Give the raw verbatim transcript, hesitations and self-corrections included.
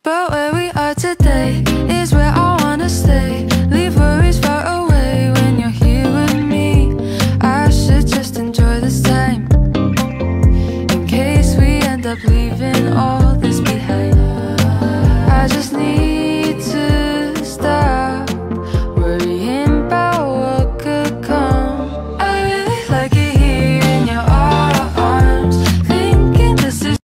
But where we are today is where I wanna stay.